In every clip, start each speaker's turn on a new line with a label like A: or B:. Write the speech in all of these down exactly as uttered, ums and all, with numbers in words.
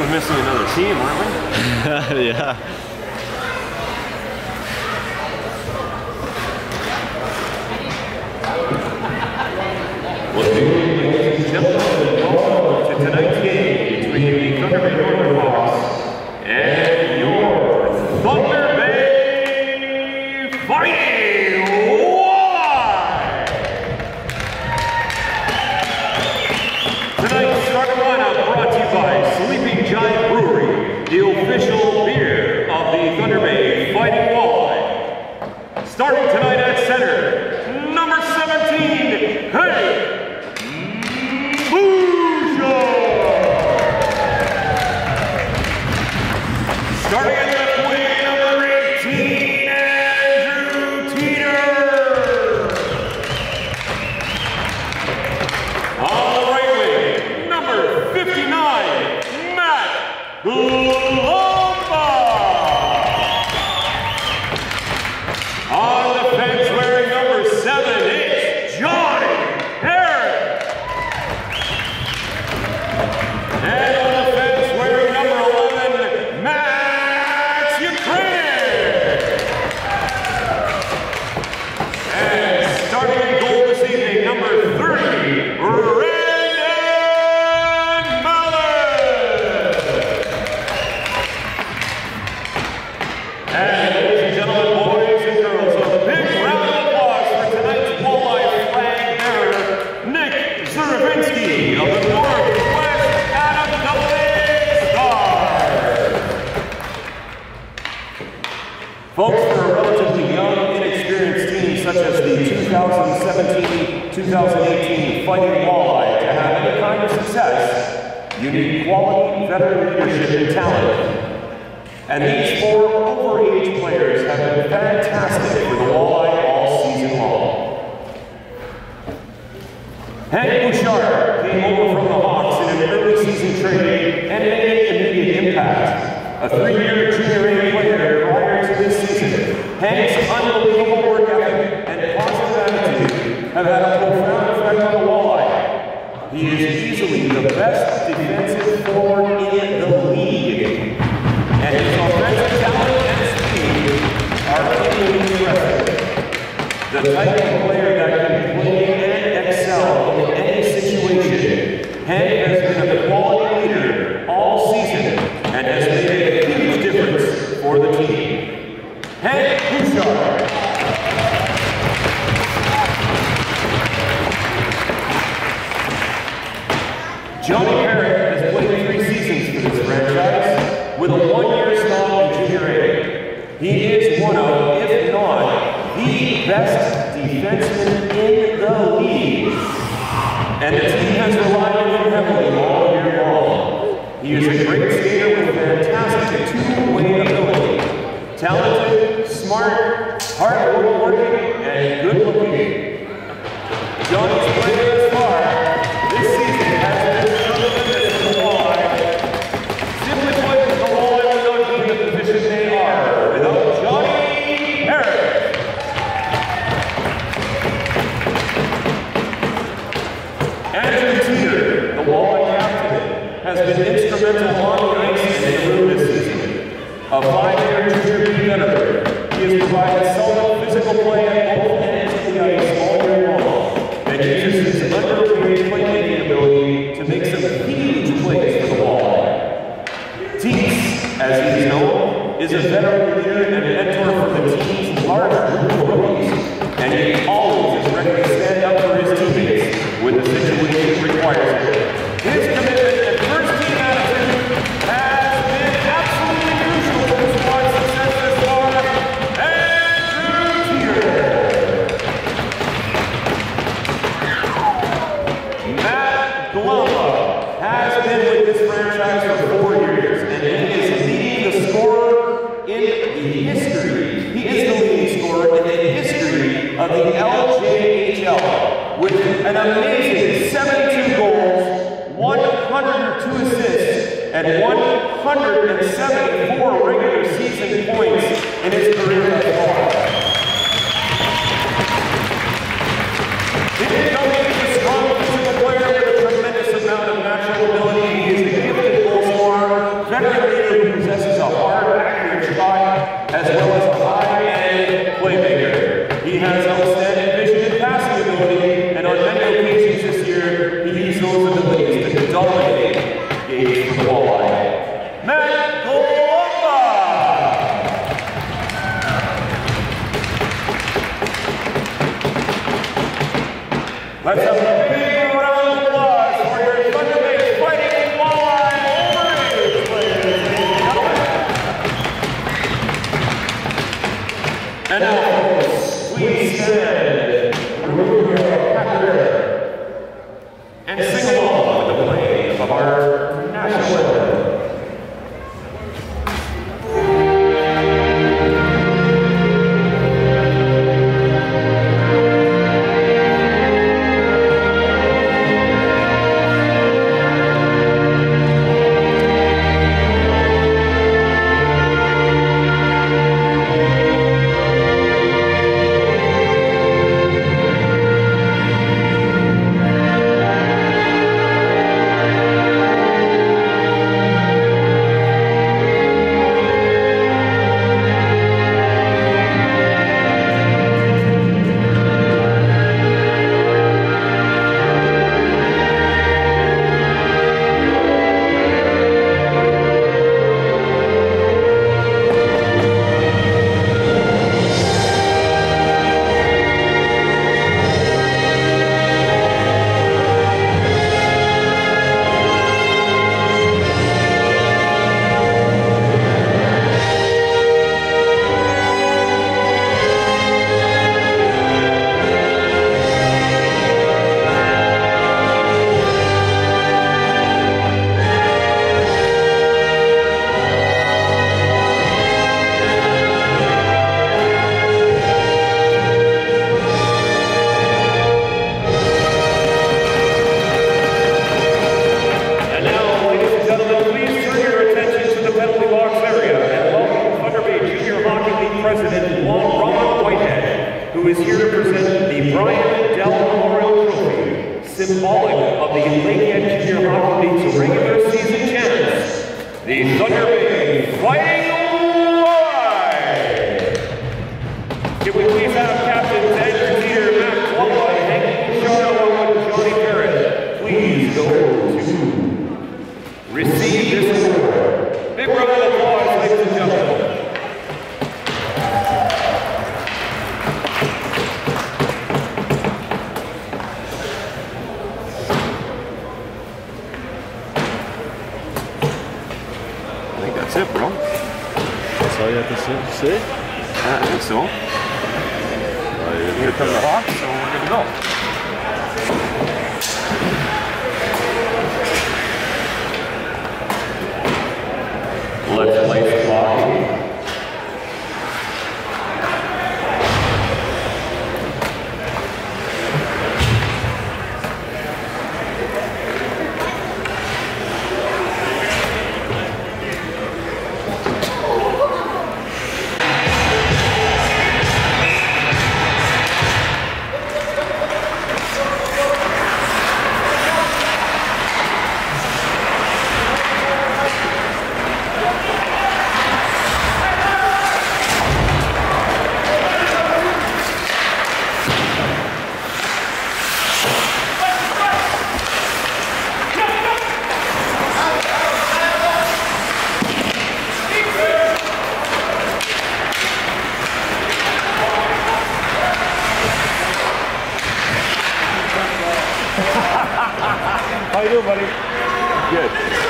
A: We're missing another team, aren't we?
B: Yeah.
A: Well, ladies and gentlemen, welcome to tonight's game between the Thunder Bay Northernhawks and your Thunder Bay Fighting Walleye! Tonight's starting lineup brought to you by Sleeping Giant Brewery, the official beer of the Thunder Bay Fighting Walleye. Starting tonight at center, number seventeen, hey! Starting at left wing, number eighteen, Andrew Teeter. On the right wing, number fifty-nine, Matt Glomba. On the fence wearing number seven, it's Johnny Herrick. And on the fence wearing number eleven, Matt Folks, for a relatively young, inexperienced team such as the two thousand seventeen two thousand eighteen Fighting Walleye to have any kind of success, you need quality veteran leadership and talent. And these four overage players have been fantastic for the Walleye all season long. Hank Bouchard came over from the Hawks in an early season trade and made an immediate impact. A three-year junior A player prior to this season, Hank's unbelievable work ethic and positive attitude have had a profound effect on the Walleye. He is easily the best defensive forward in the league, and his offensive talent and speed are equally impressive. The type of player that can play and excel in any situation, Hank has been a quality leader all season and has made a huge difference for the team. Hank Bouchard. Johnny Herrick has played three seasons for this franchise with a one-year stop in junior A. He is one of, if not, the best defenseman in the league. And the team has relied on him heavily all year long. He is a great skater with fantastic two-way ability. Talented, smart, hard-working, and good-looking. Johnny's played thus far this season has been tremendous for the Walleye. Simply put, the Walleye will not be in the position they are without Johnny Herrick. Andrew Teeter, the Walleye captain, has been instrumental on the ice and in the room this season. A five-year junior B veteran, he has provided solid physical play at both ends of the ice all year long, and uses his underrated playmaking ability to make some huge plays for the Walleye. Teets, as he is known, is a veteran leader and mentor for the team's large group of rookies, and he always is ready to stand up for his teammates when the situation requires it. His commitment and first team attitude has been absolutely crucial to the squad's success this far. Andrew Teeter. Matt Glomba has been with this franchise for four years, and he is leading the scorer in the history. He is the leading scorer in the history of the L J H L with an amazing seventy-two goals, one hundred two assists, and one hundred seventy-four regular season points in his career thus far. He is not only a strong physical player with a tremendous amount of natural ability, he is a gifted goal scorer, playmaker. He has outstanding vision and passing ability, and on many occasions this year, he used those abilities to dominate games from the wall line. Matt Colomba! Let's have a big round of applause for your Thunder Bay Fighting Walleye Wolverines, ladies and gentlemen. And now, please stand, remove your captor, and sing along with the playing of our national anthem. Who is here to present the Brian Dell Memorial Trophy, symbolic of the Lakehead Junior Hockey League's regular season champs, the Thunder Bay Fighting Walleye. Can we please have Captains Andrew Dieter, Matt Colomba, Hank Bouchard, and Johnny Barrett please go to receive this award. Big round of applause, ladies and gentlemen. That's it, bro.
B: That's all you have to say?
A: Yeah, I think so. Here come the Hawks, so we're good to go. Let's play the clock.
B: How you doing, buddy?
A: Good.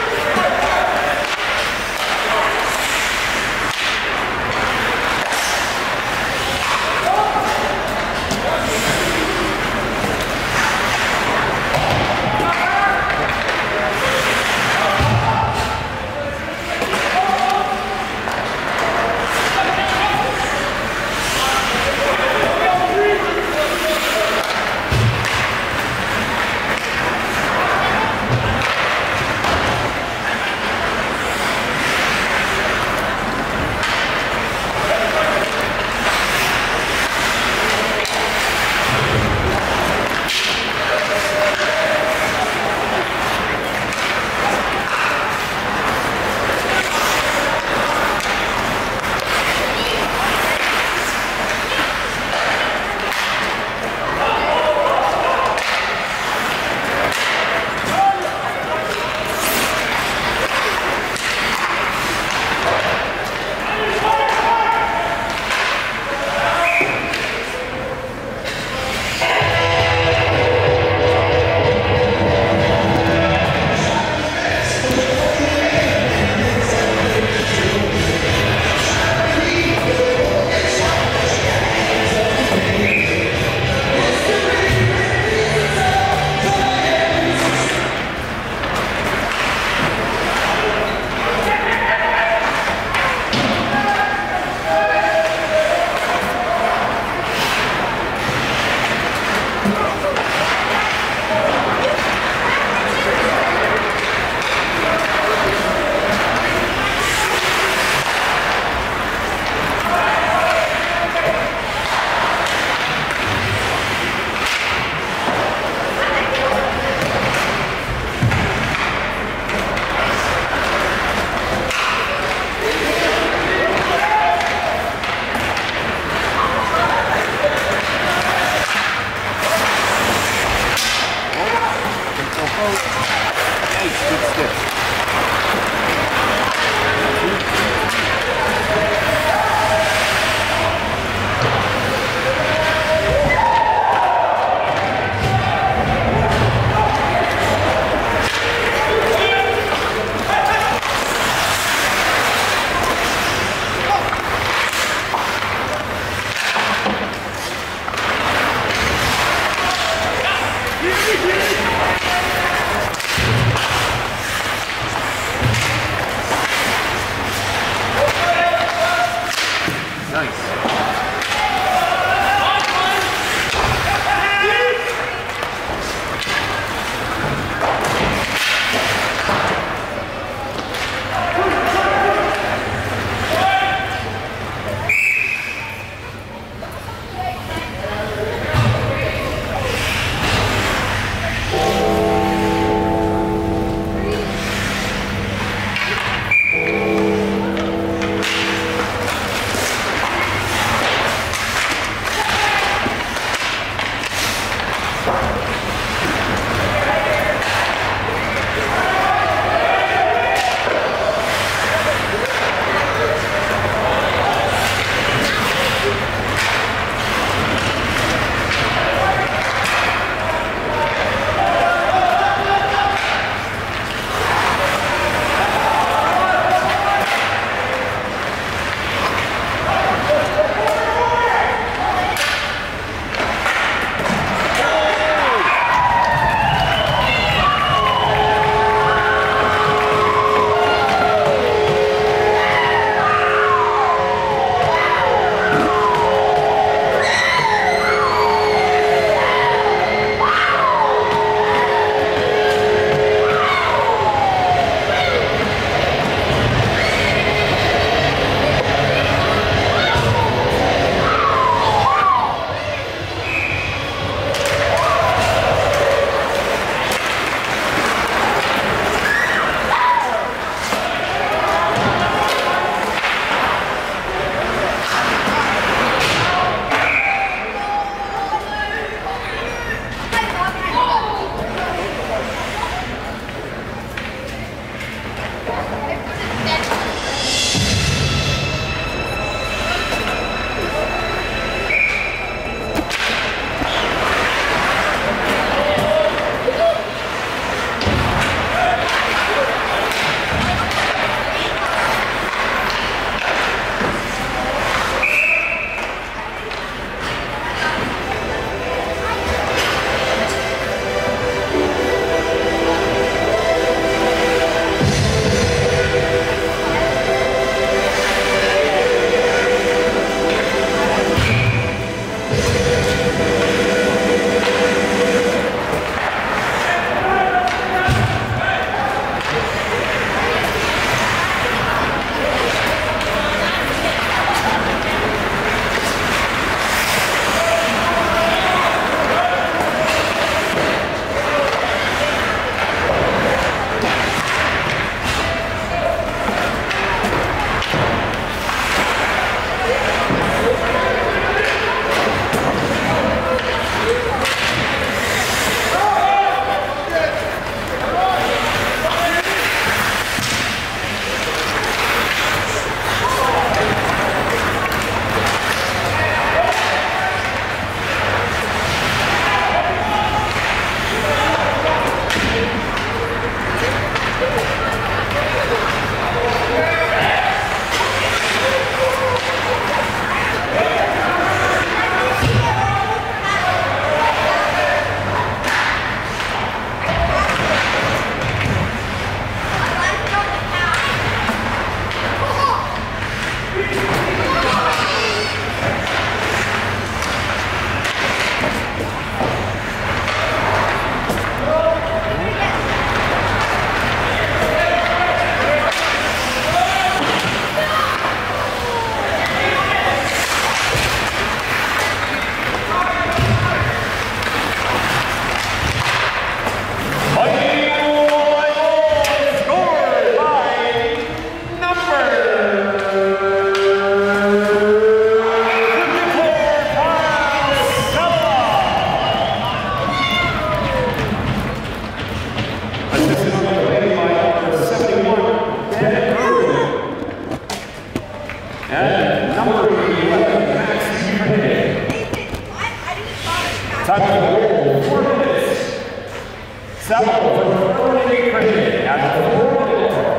A: Time to goal, four minutes. Settle for permanent credit at the four minute mark.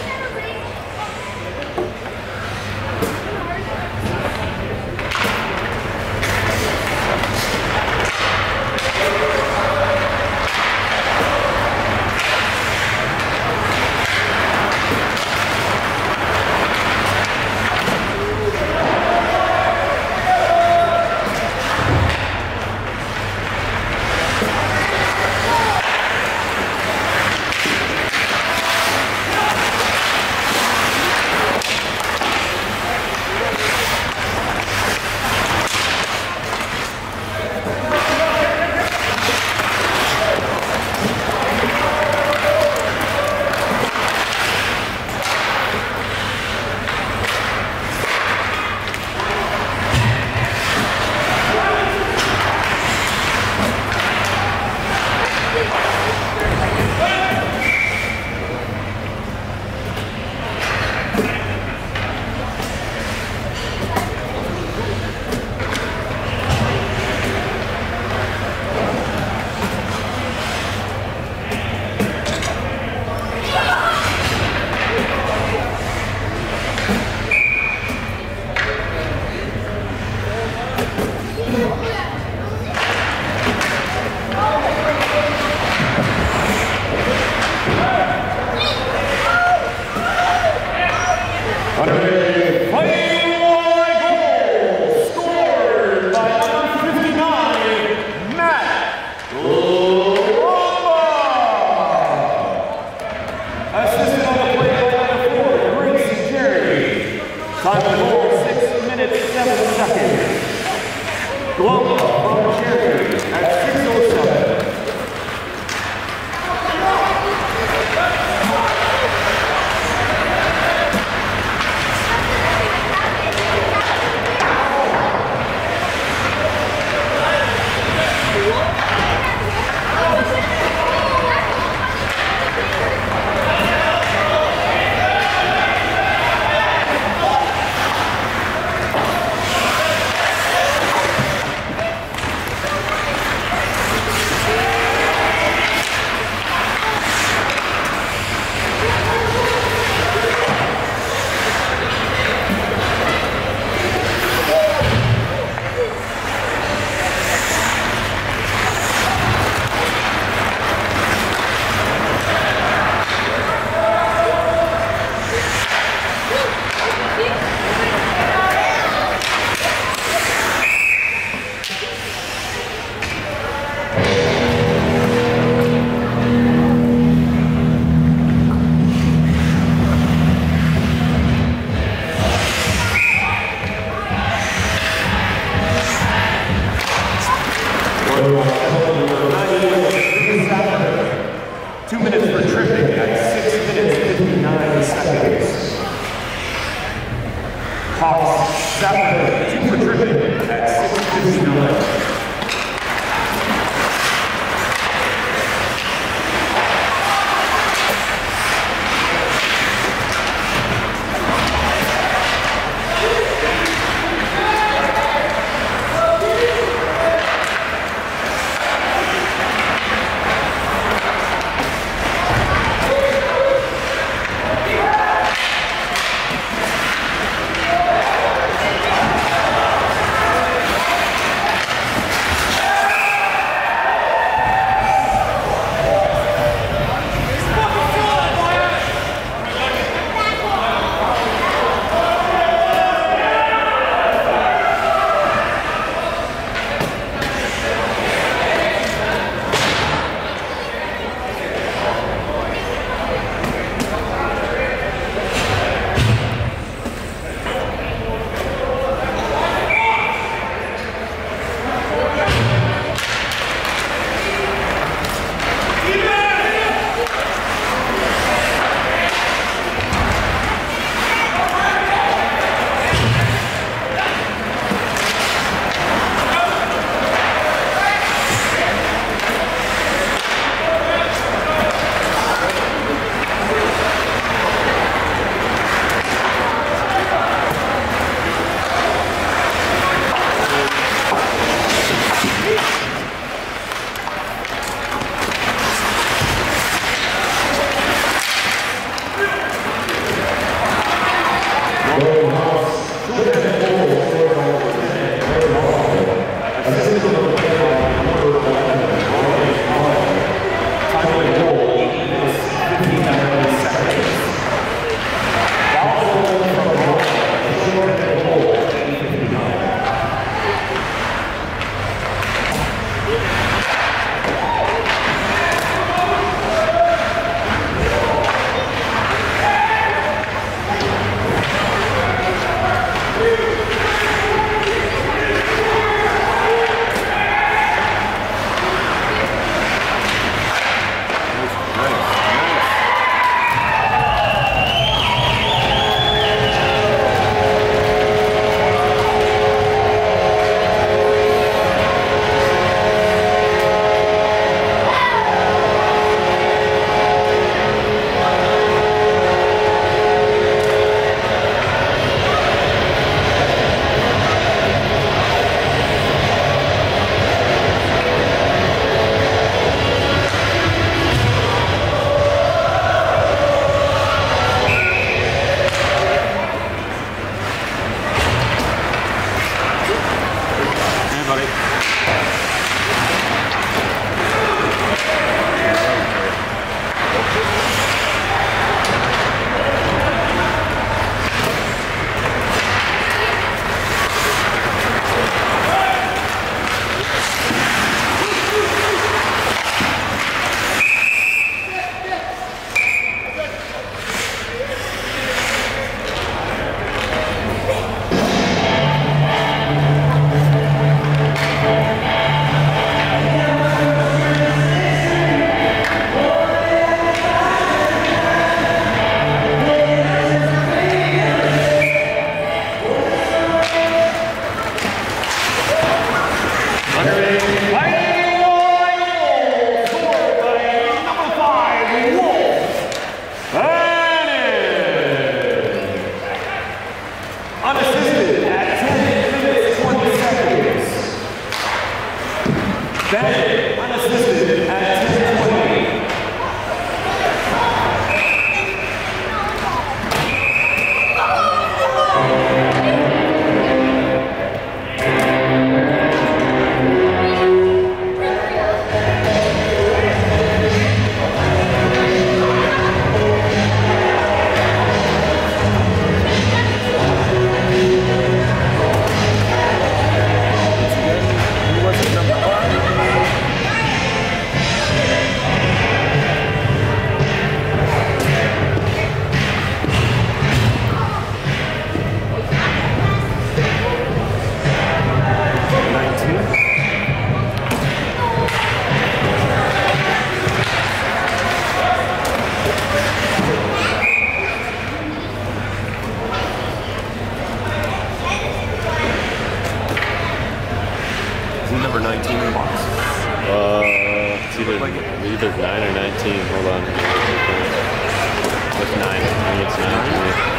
A: Time to goal, six minutes, seven seconds. Glover from Cherry at six oh seven. Two minutes for tripping at six minutes fifty-nine seconds. Cox Sapper, two for tripping at six fifty-nine. Bennett, unassisted at ten twenty. Number nineteen in the box.
B: Uh, it's either,
A: Like it.
B: either nine or nineteen. Hold on. It's nine. I think it's nine for me.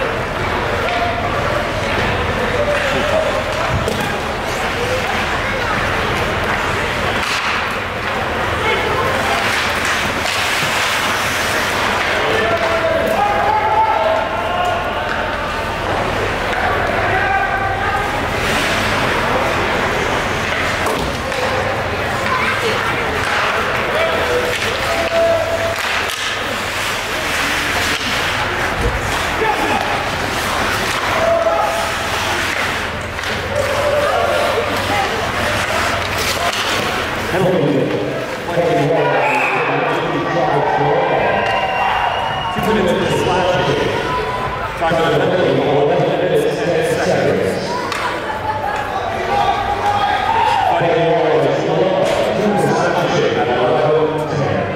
A: Two minutes of slashing. Time to penalty goal, eleven minutes and ten seconds. Fighting Warriors, two slashing at eleven ten.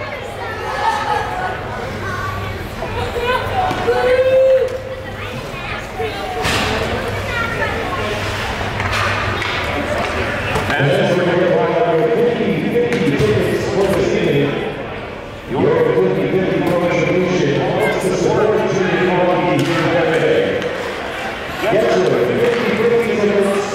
A: And we're going to run fifty fifty tickets for the evening. Your fifty fifty contribution helps to support community hockey here in F A. Get to it, fifty fifty tickets.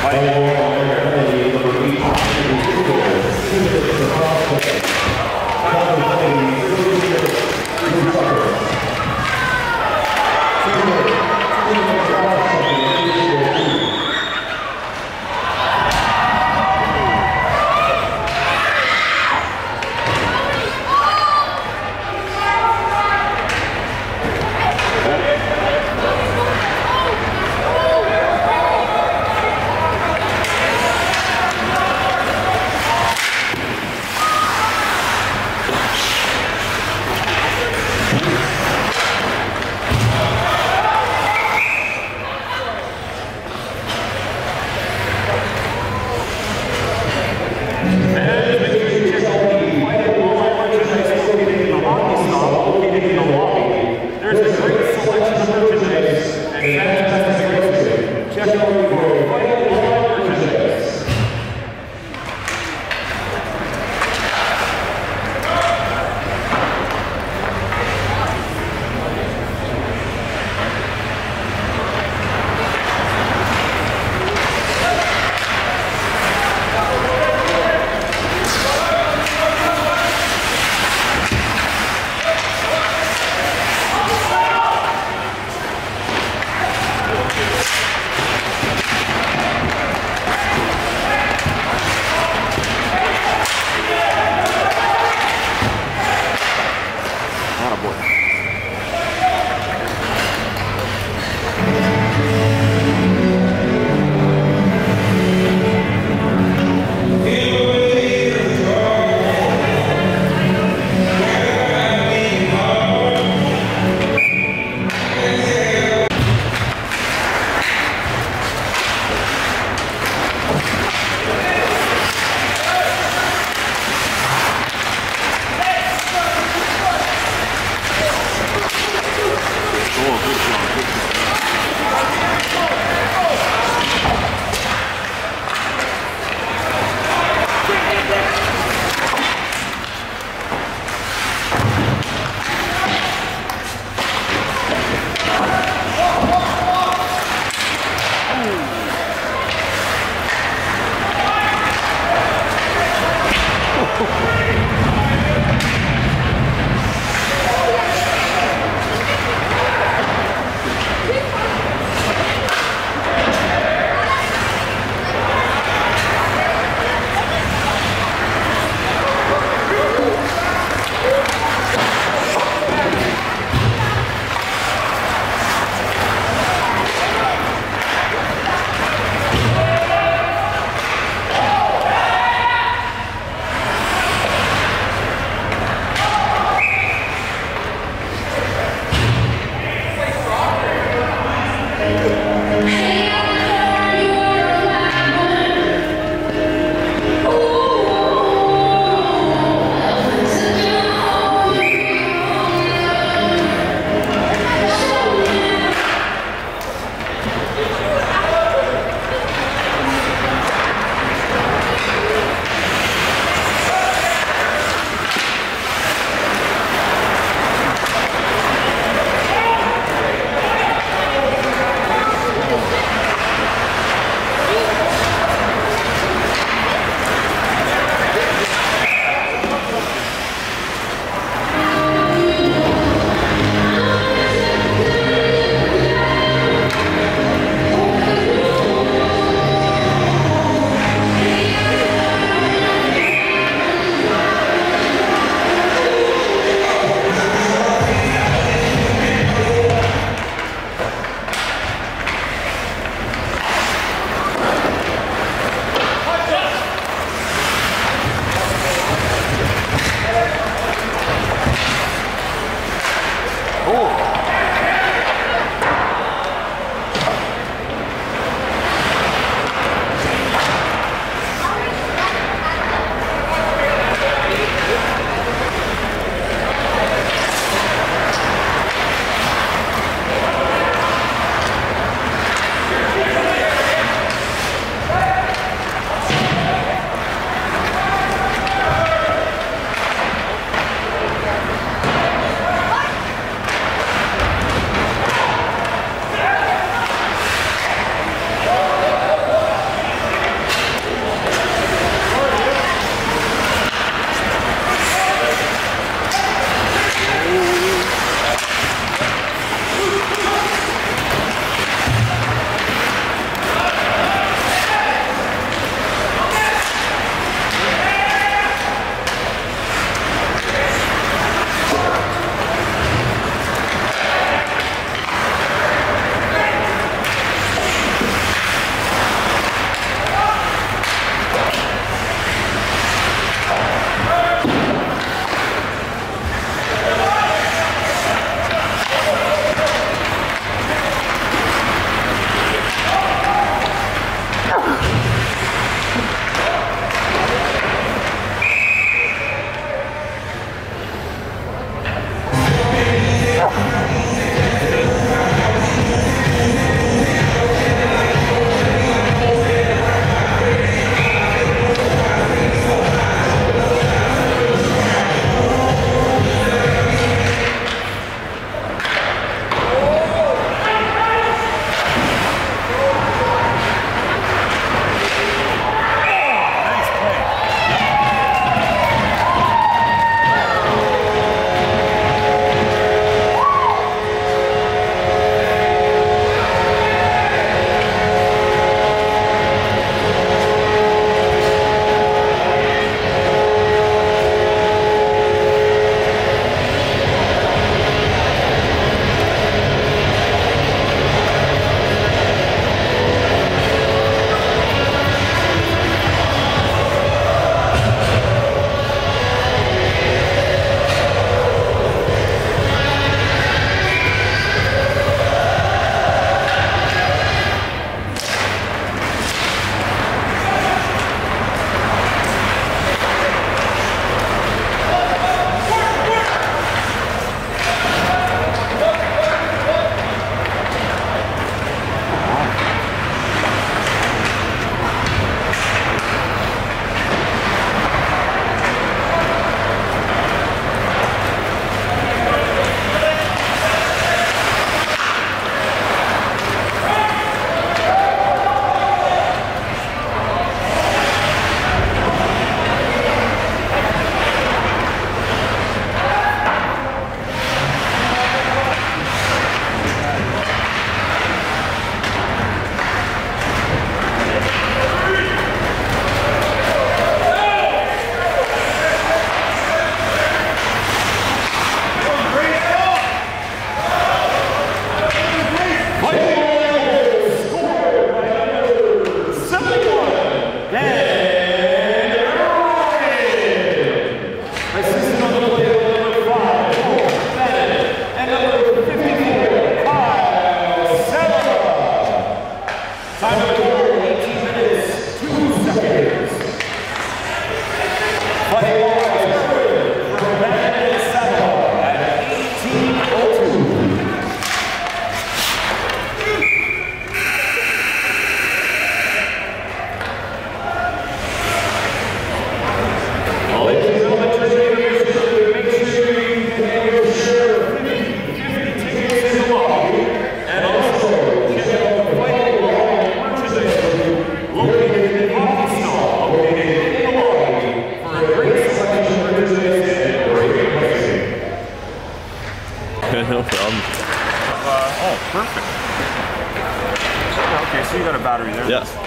A: Thank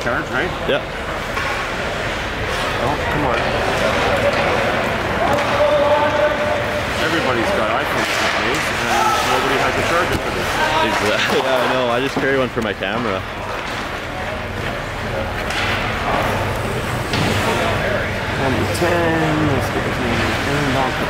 A: charge, right?
B: Yeah.
A: Oh, come on. Everybody's got iPhones these days, and nobody has a charger for this.
B: Exactly. Yeah, I know. I just carry one for my camera.
A: Number ten, let's get to number ten,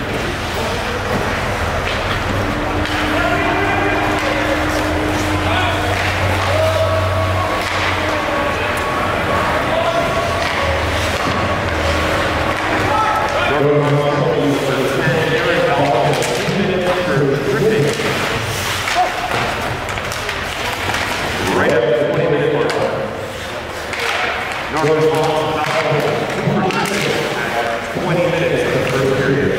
A: right at the twenty minute mark. Northern twenty minutes in the first period.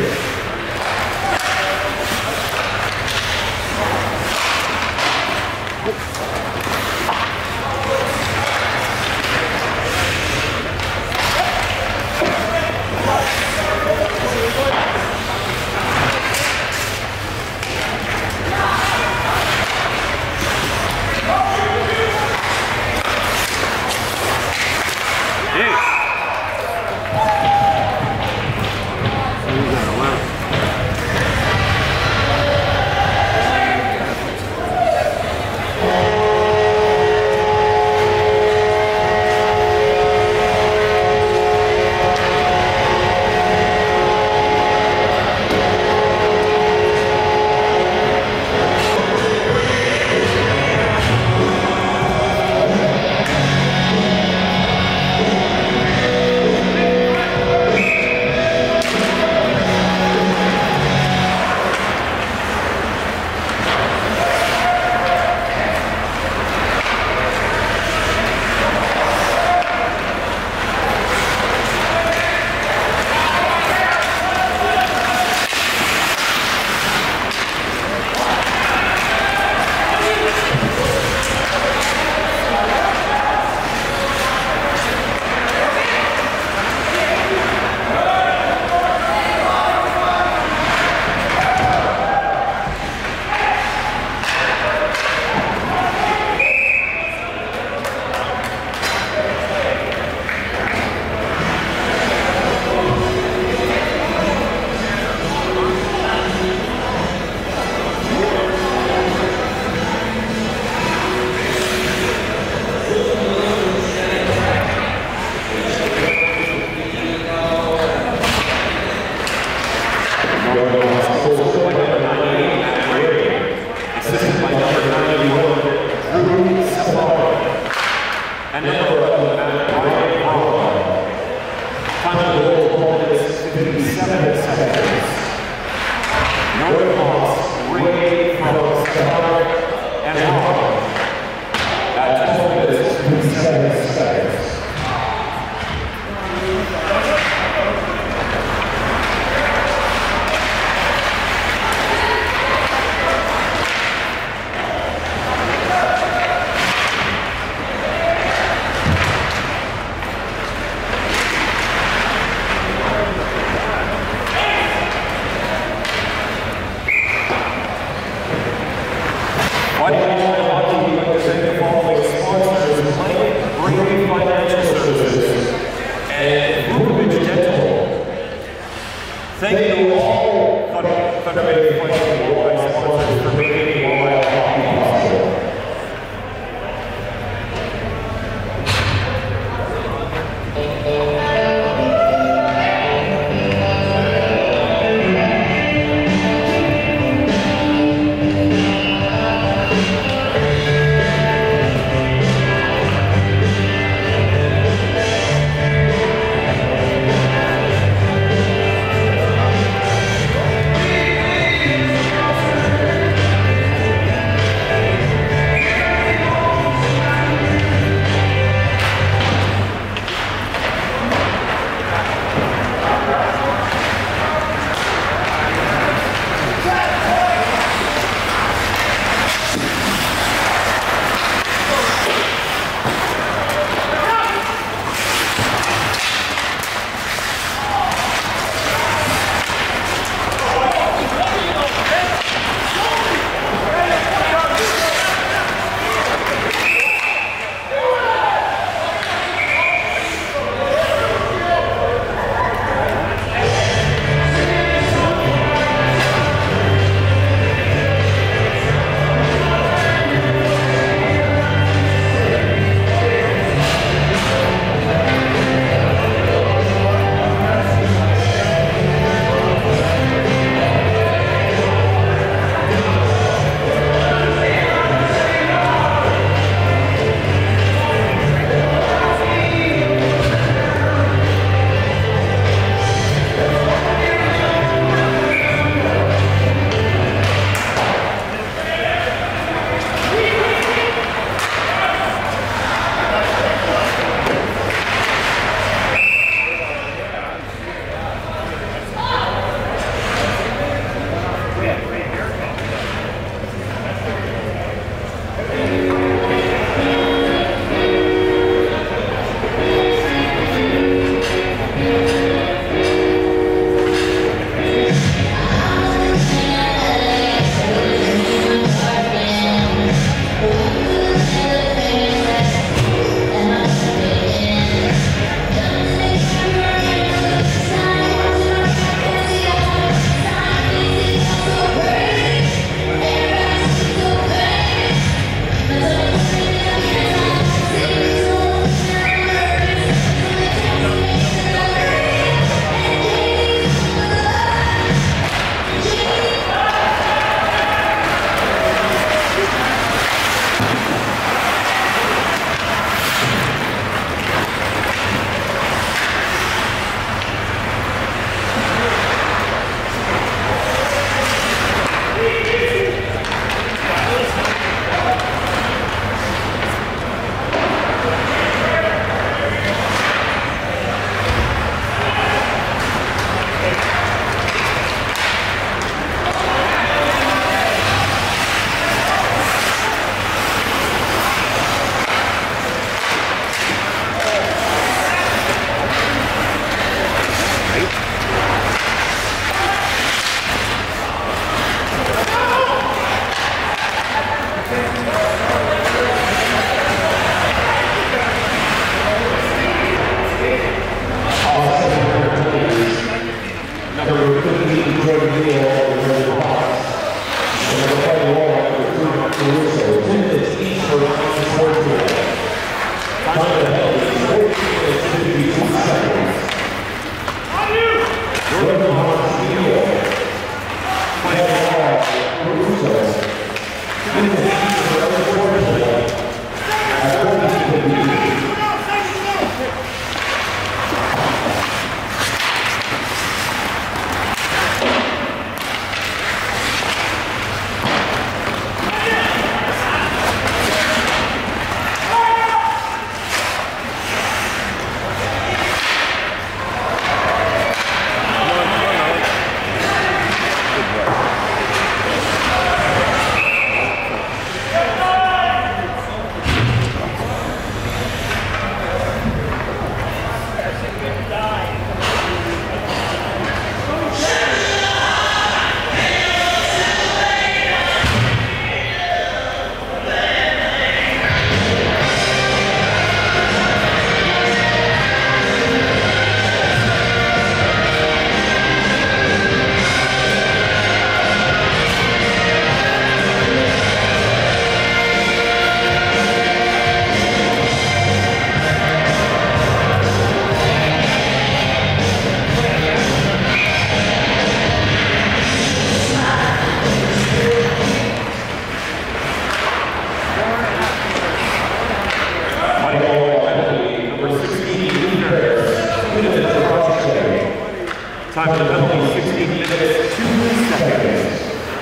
A: Time of the penalty, sixteen minutes, two seconds.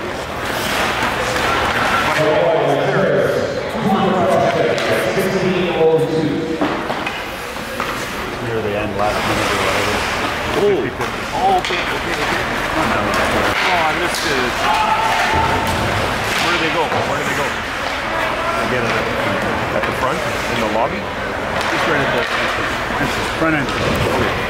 C: Near the end, last minute or whatever.
A: Oh, oh okay, okay, okay. Oh, I missed it. Where do they go? Where do they go? Again, at the front, in the lobby?
C: Just right at the entrance. Front entrance.
A: Okay.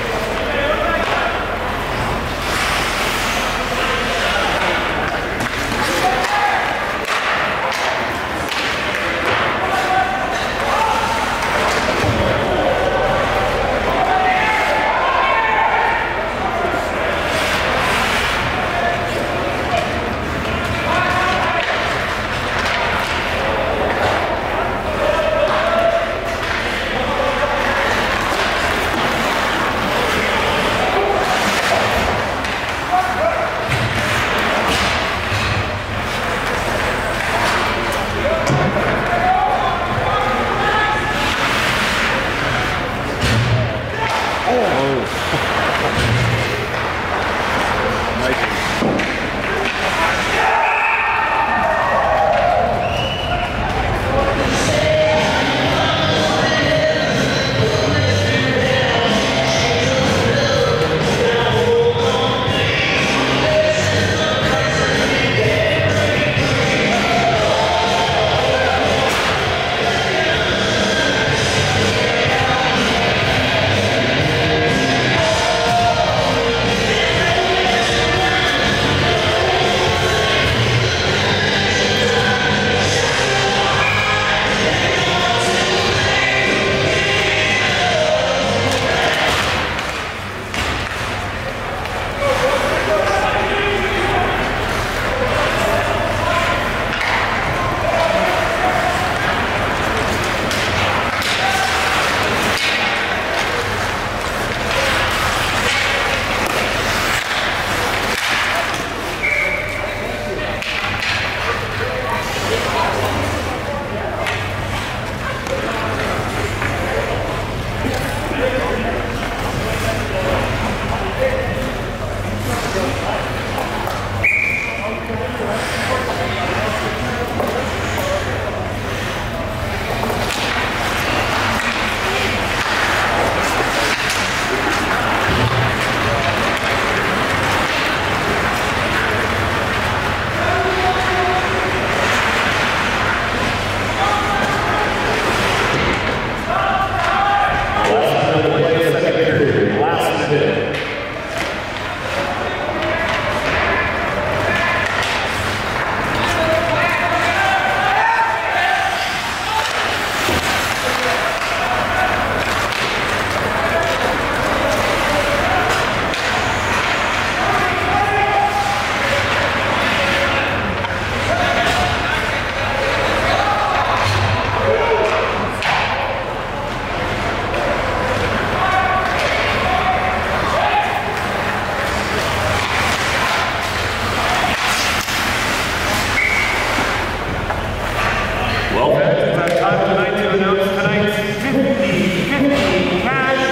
A: Well, it's our time tonight to announce tonight's fifty fifty cash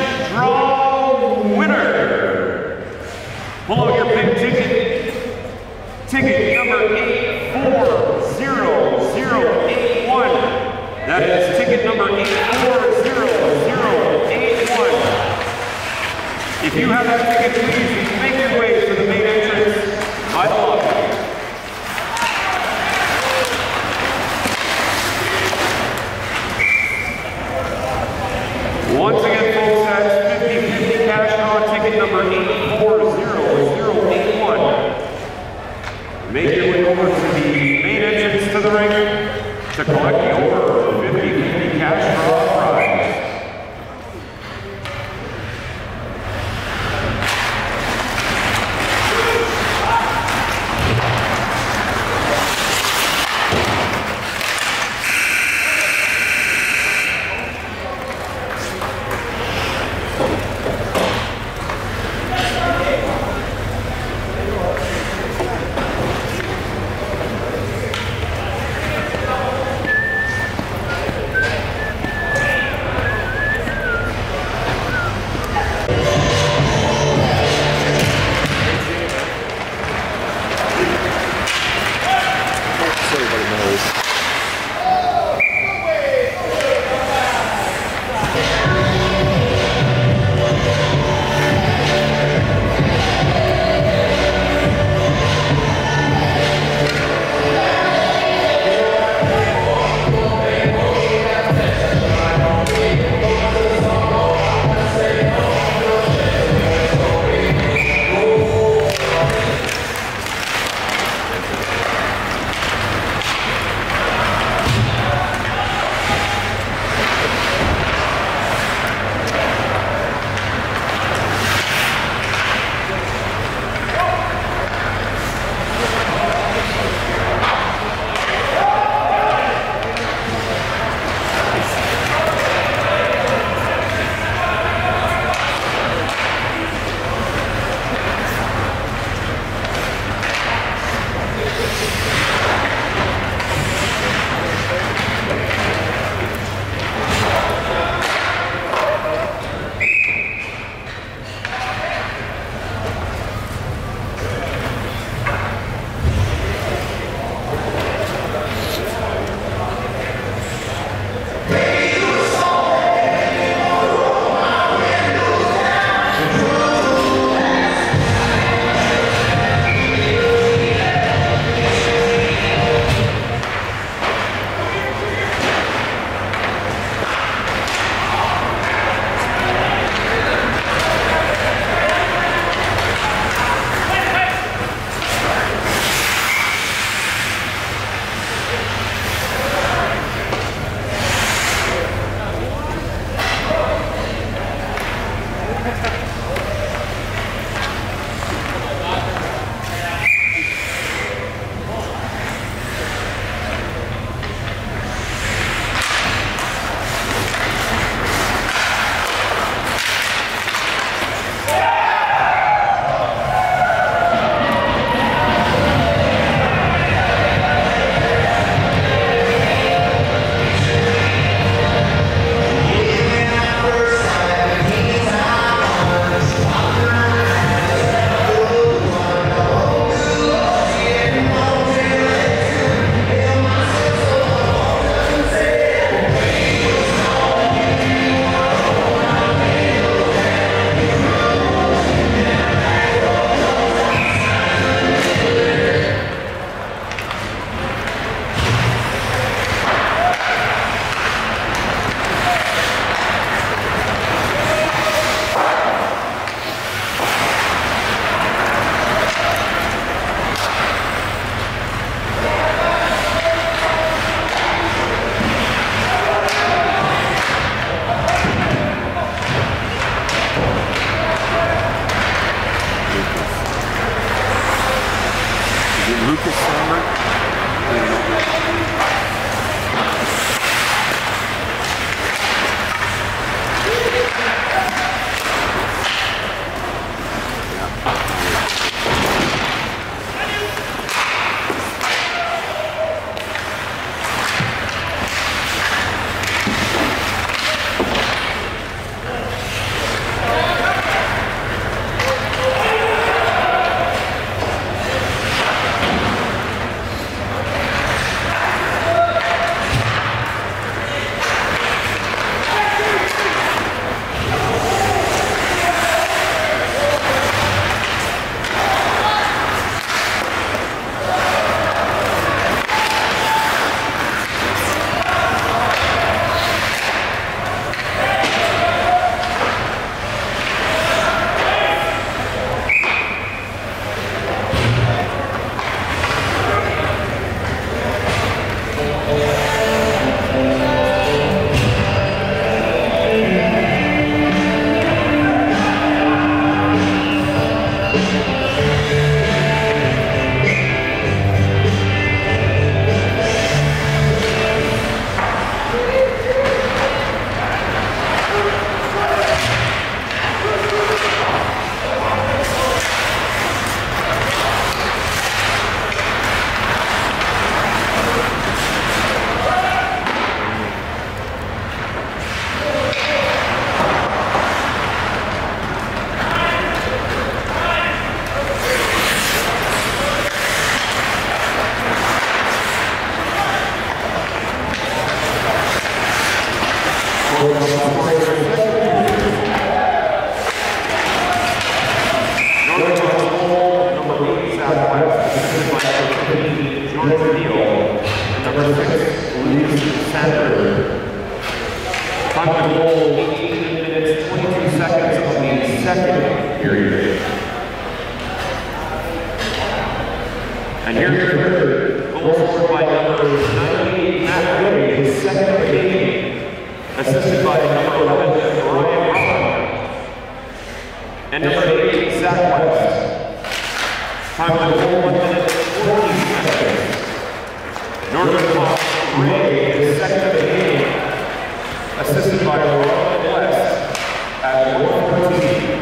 A: draw winner. Pull out your big ticket. Ticket number eight four zero zero eight one. That is ticket number eight four zero zero eight one. If you have that ticket, please make your way to the main entrance by the lobby. Once again, folks, that's fifty fifty cash draw ticket number eight four zero zero eight one. Make your way over to the main entrance to the ring to collect your fifty fifty cash draw prize.
C: Lucas Summer.
A: Time to goal, eighteen minutes, twenty-two seconds of the second period. And here's your third goal scored by number ninety-eight, Matt Woody, his second game, assisted by number eleven, Ryan Rowan, and number eight, Zach West. Time to goal, one minute, fourteen seconds. Northern Fox, Ray, his second game, assisted by Ryan West at one fourteen.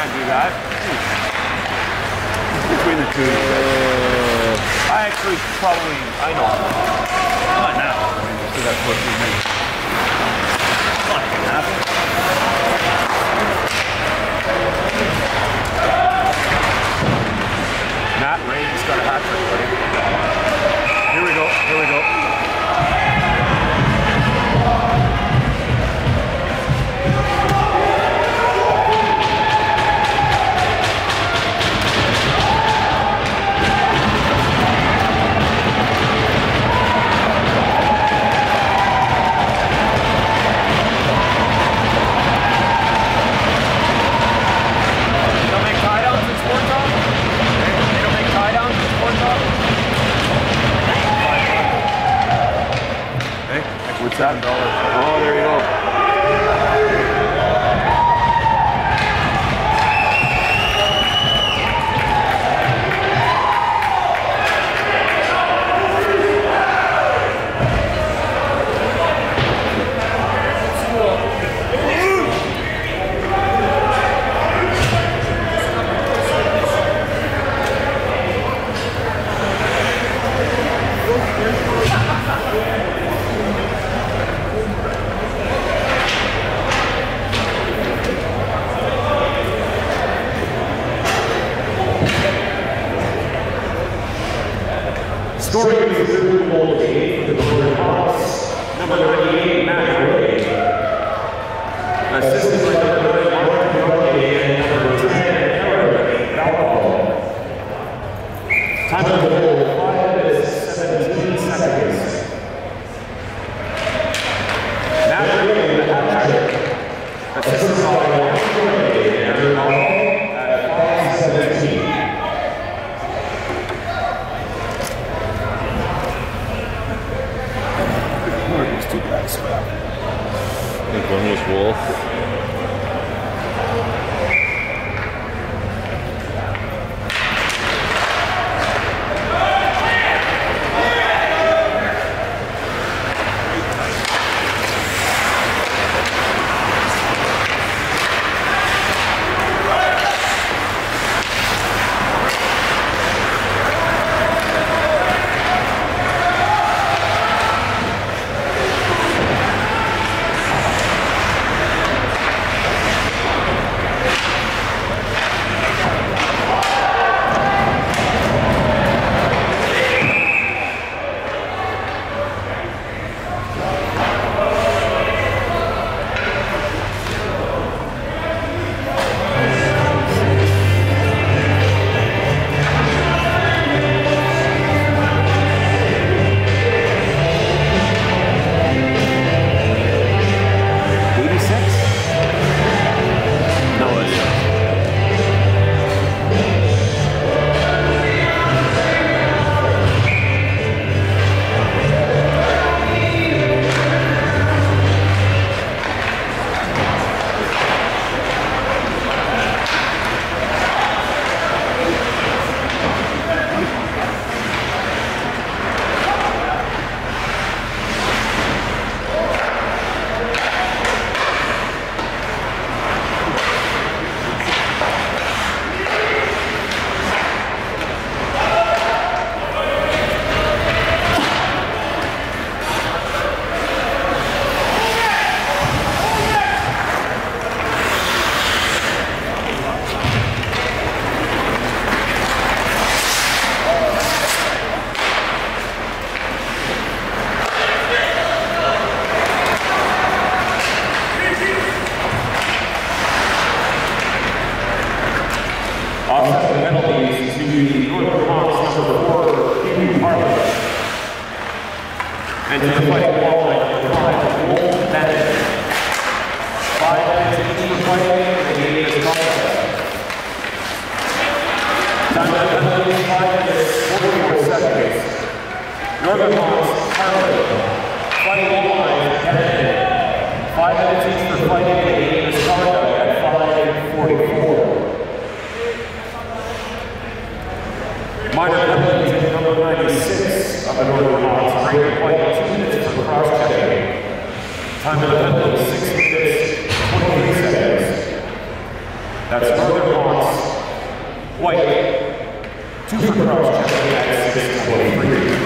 A: can't do that.
C: Between the two.
A: I actually probably, I know.
C: Not now. I mean, so that's what we make. Not half.
A: Matt Ray just got a hat trick, buddy. Here we go, here we go.
C: What's that?
A: Oh, there you go. Scoring is the goal eight for the Northern Hawks. Number ninety-eight, Matt Ray. Assisted by number nine, Mark Yorley, and number ten, Aaron Balcom. Time of the goal, five minutes, seventeen seconds. Matt Ray with the hat trick. Assisted by Mark Yorley and Aaron Balcom at five seventeen.
B: I think one was Wolf. Offset the penalties to the Northern Hawks number four, Hugh Harley. And to the fighting wall line, number five, Wolf Bennett. Five minutes each for fighting, and the game is contest. Time of the penalties, five minutes, forty-four seconds. Northern Hawks, Harley. Fighting wall line, Bennett. Five minutes each for fighting, and the game is conduct at five forty-four. Minor penalties at number ninety-six of the Northern Hawks, Brady White, two minutes for cross-checking. Time of the penalty, six minutes, twenty-three seconds. That's Northern Hawks.
A: cross check at six twenty-three.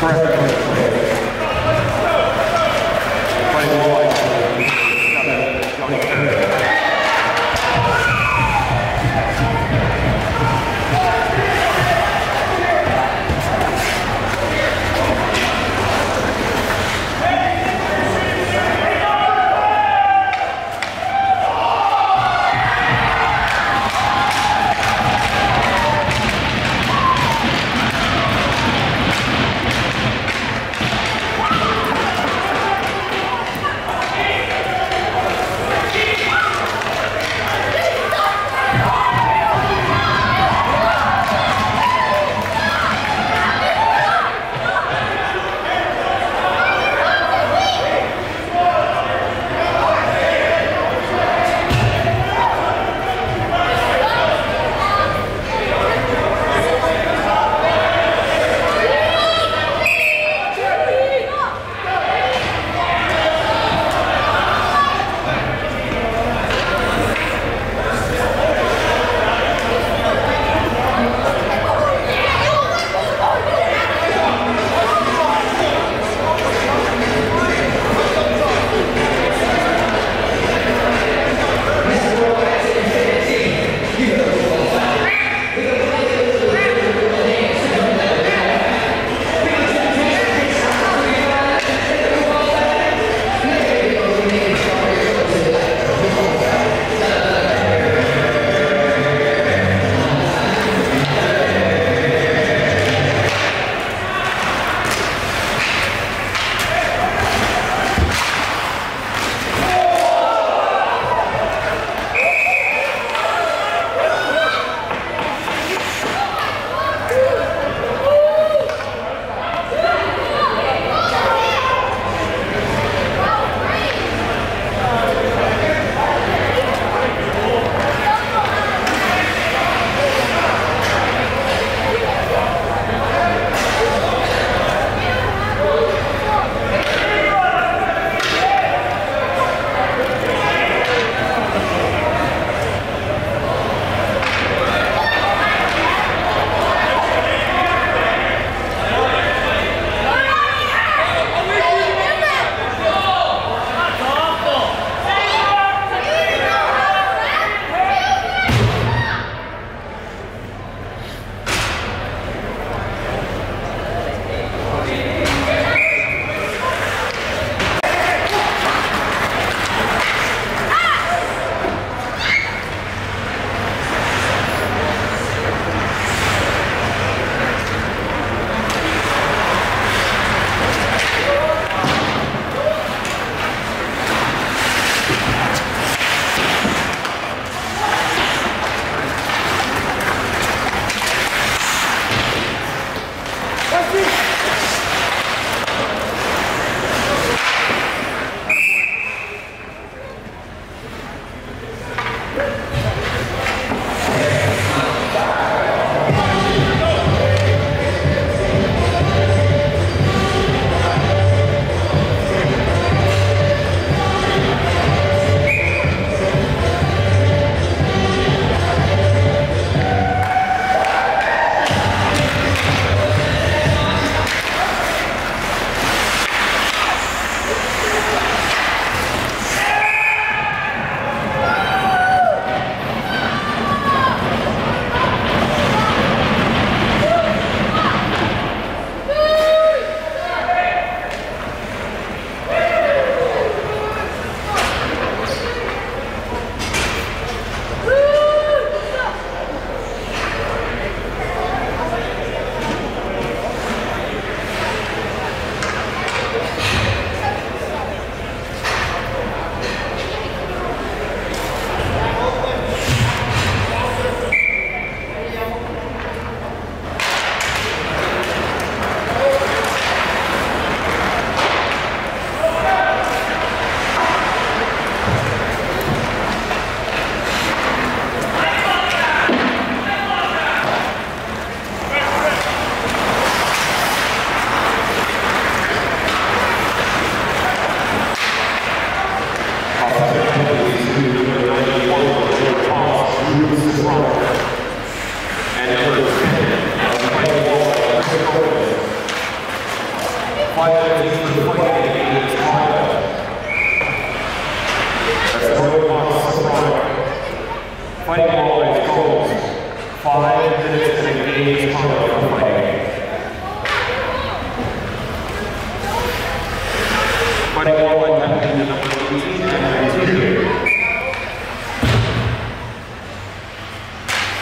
A: Brett Jones. Playing low line, seven, Johnny Perry.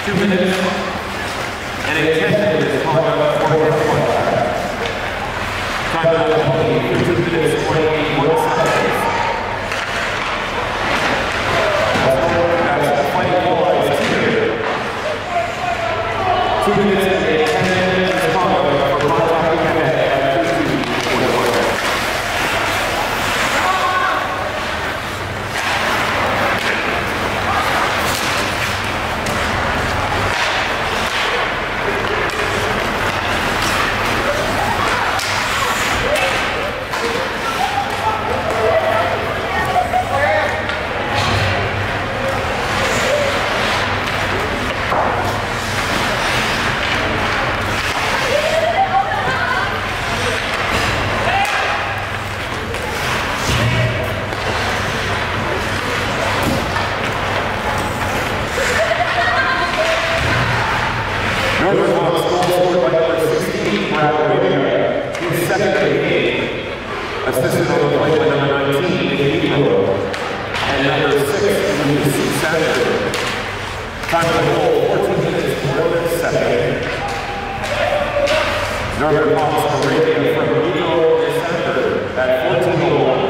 A: two minutes, and a ten minute misconduct for his contact. Time out penalty for two minutes, twenty-one seconds. That's fighting walleyes here. Two minutes and a ten minute misconduct for contacting the head at two forty-one. Northern Hawks goal scored by number sixteen, Brad Arabia, his second of the game. Assisted on the play by number nineteen, Nick Eagle, and number six, Lucas Sander. Time of the goal, fourteen minutes, one second. Northern Hawks Arabia from Eagle and Sander at fourteen oh one.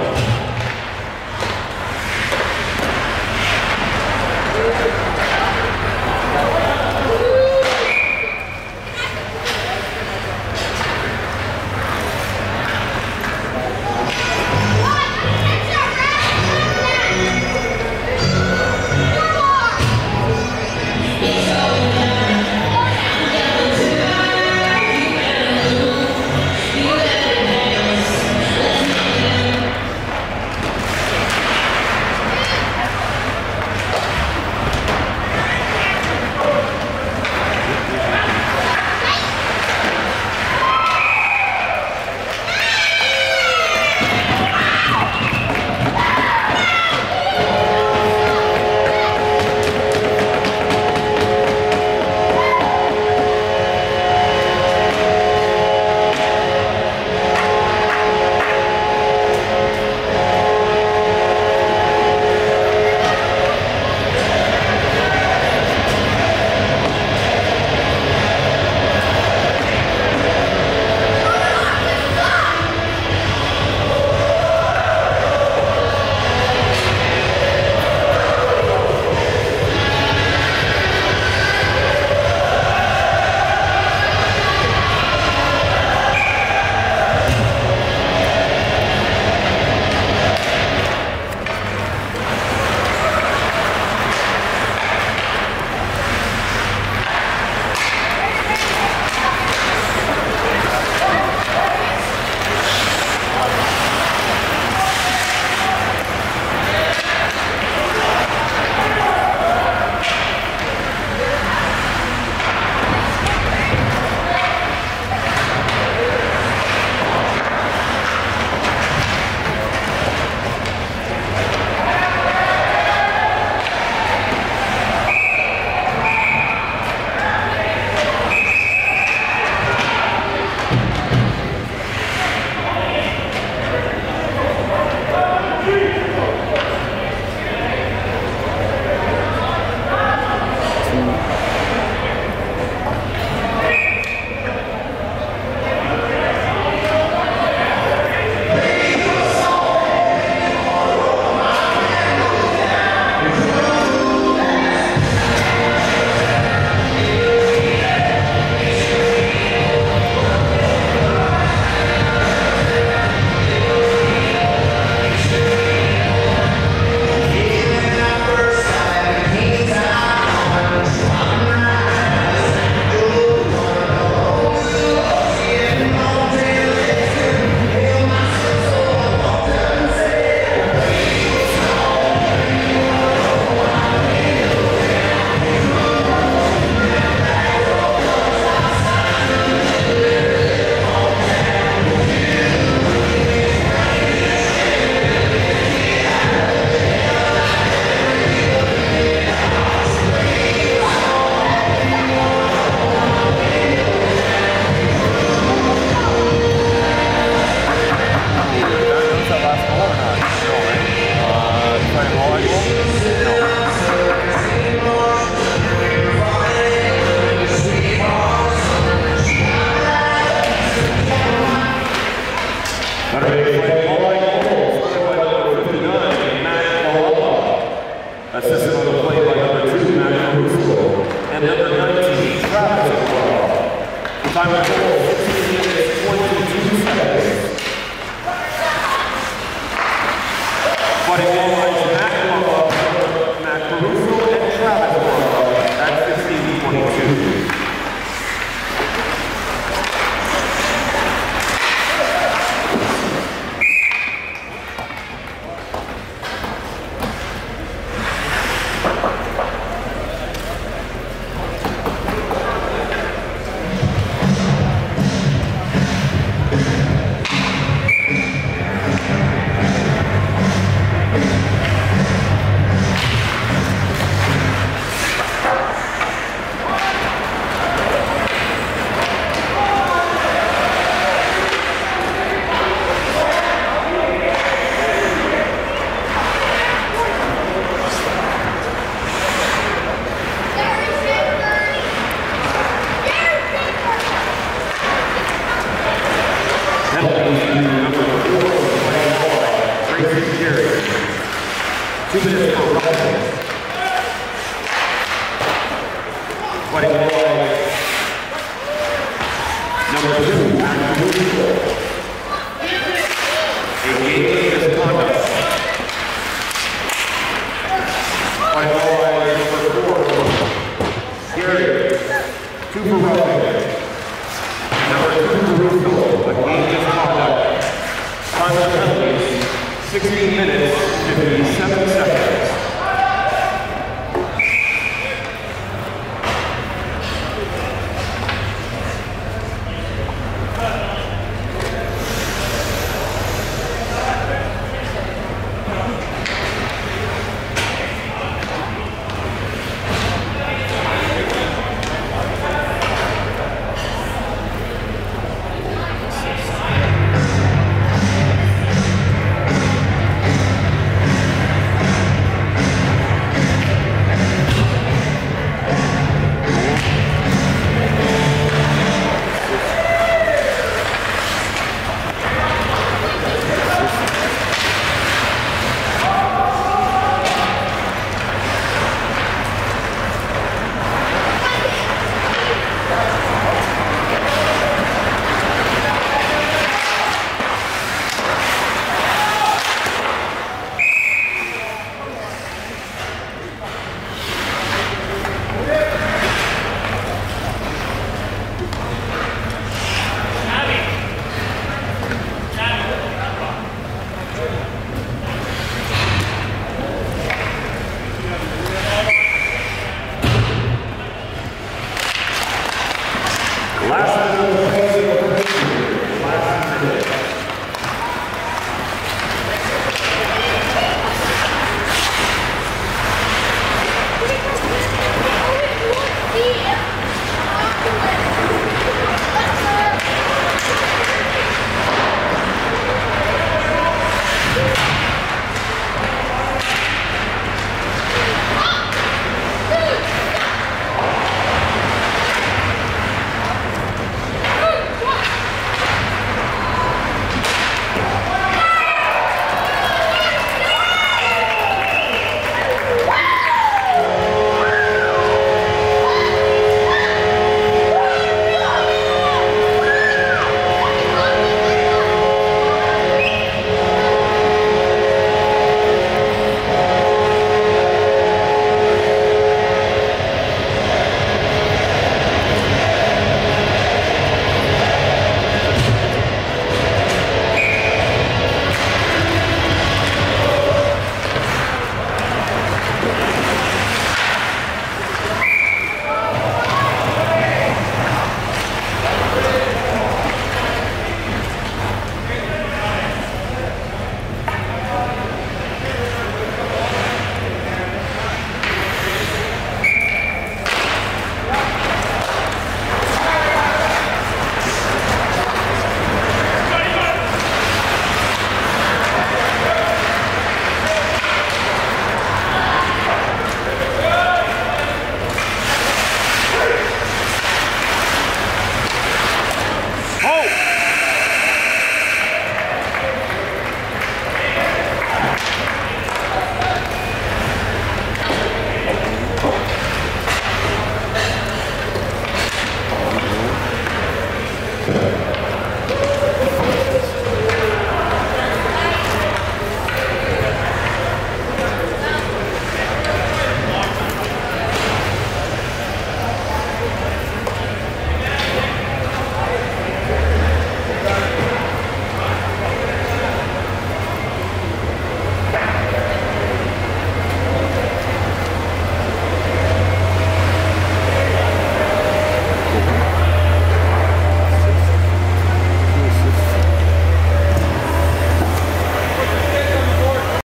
B: Time of goal, sixteen minutes, twenty-two seconds. Fighting goal lines, Matt Love, Matt Caruso, and Travis Love at fifteen twenty-two. Two minutes for Ryan. Fighting goal, number two, Matt Caruso. A game misconduct. Fighting goal, number four, Gary. Two for Ryan.